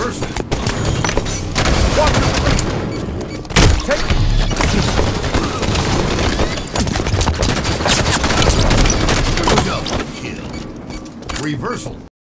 Reverse it. Watch your three. Take double kill. Reversal.